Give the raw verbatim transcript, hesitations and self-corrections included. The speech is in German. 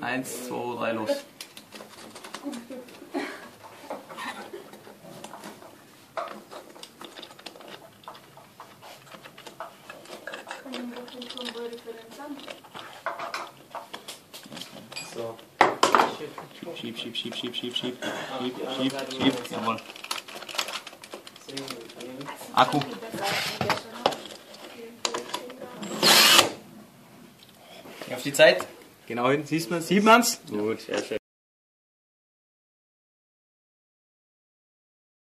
Eins, zwei, drei, los. So. Schieb, schieb, schieb, schieb, schieb, schieb, schieb, schieb, schieb, jawohl. Akku. Auf die Zeit. Genau hin, siehst man, sieht man's? Gut, sehr schön.